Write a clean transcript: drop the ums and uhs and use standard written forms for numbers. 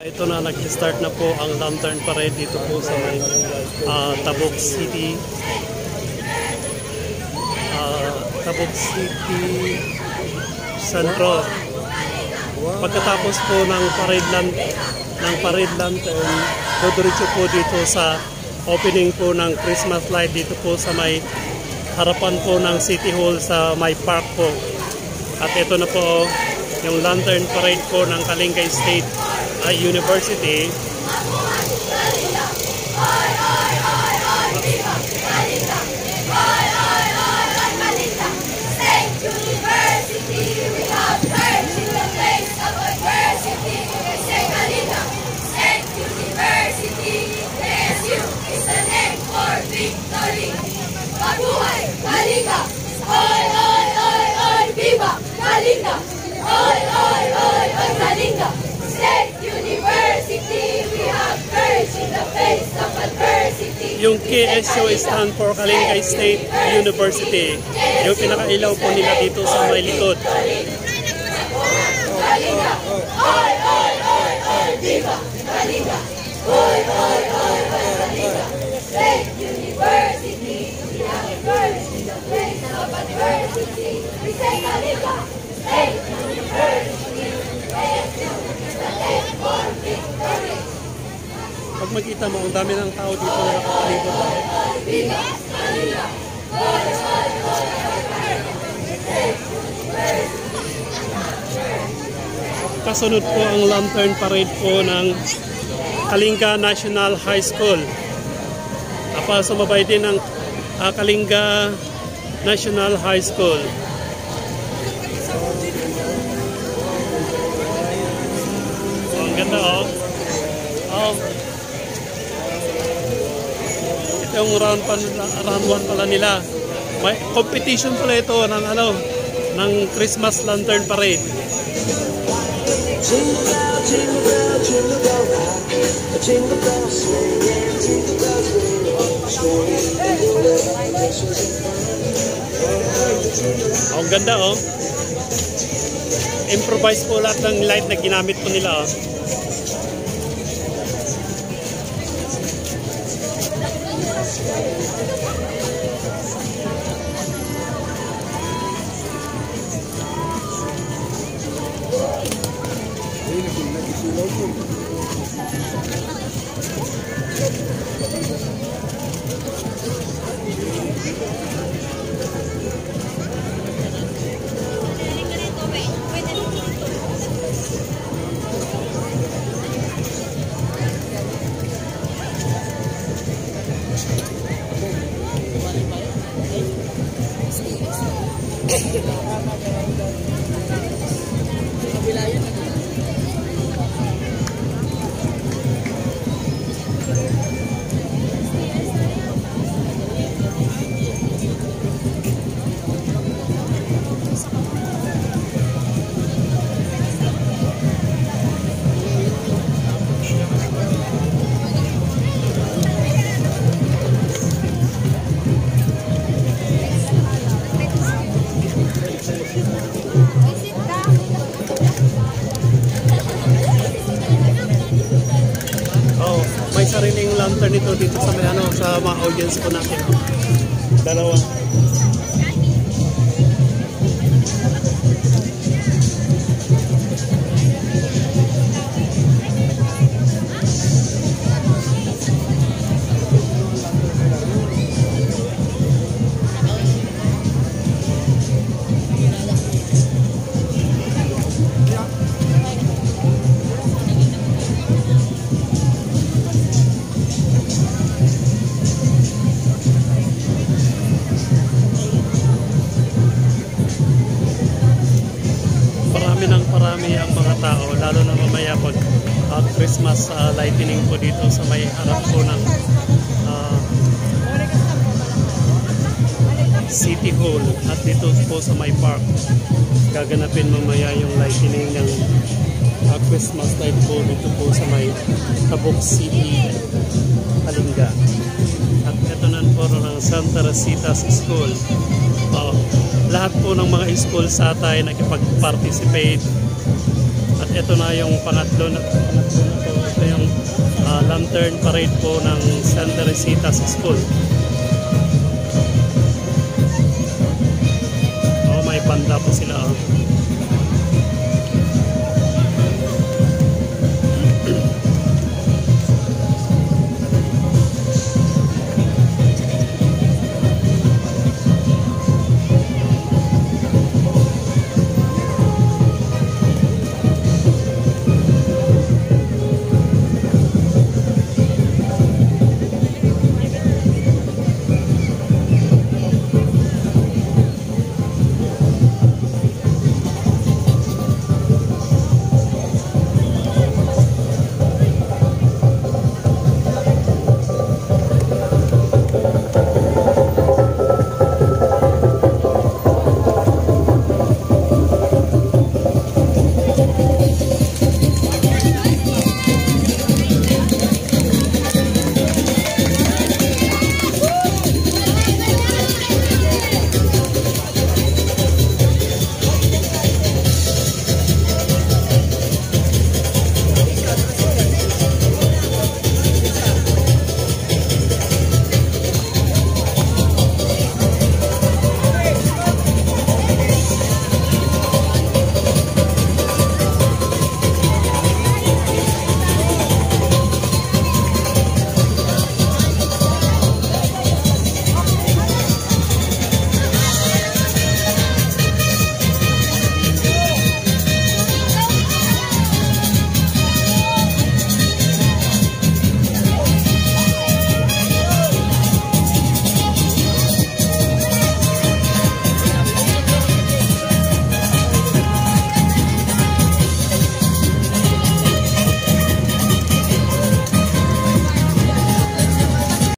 Ito na, nag-start na po ang lantern parade dito po sa may Tabuk City. Tabuk City Centro. Pagkatapos po ng parade lantern, diretso po dito sa opening po ng Christmas light dito po sa may harapan po ng City Hall sa may park po. At ito na po yung lantern parade po ng Kalinga State University. Mabuhay Kalinga! Oy, oy, oy, oy! Viva Kalinga! Oy, oy, oy, oy! Kalinga! State University, we have courage in the face of adversity. Yung KSU stand for Kalinga State University. Yung pinakailaw po nila dito sa may likod. Kalinga! Oy, oy, oy, oy! Viva Kalinga! Oy, oy, oy, oy! Kalinga! State University, we have courage in the face of adversity. We say Kalinga! State University, KSU, the name for victory. Pag makita mo, ang dami ng tao dito na nakapalibot. Viva Kalinga! Oy, oy, oy, oy! State University. Kasunod po ang lantern parade po ng Kalinga National High School. Sumabay din ng Kalinga National High School. Ang ganda oh. Ito yung round 1 pala nila. May competition pala ito ng ng Christmas Lantern Parade. Jingle bell, jingle bell, jingle bell rock. A jingle bell swing and jingle bells ring. Ang ganda oh. Improvise po lahat ng light na ginamit po nila oh. May sariling lantern nito dito sa may sa mga audience po natin. Dalawa. Parami ang mga tao, lalo na mamaya pag Christmas lightning po dito sa may harap po ng City Hall at dito po sa may park. Gaganapin mamaya yung lightning ng Christmas light po dito po sa may Tabuk City, Kalinga. At ito na po ng Santa Rosita's School. Lahat po ng mga school sa atay nakipag-participate. At ito na yung pangatlo na to. Lantern Parade po ng San Teresita's School. Oh, may banda po sila. Oh.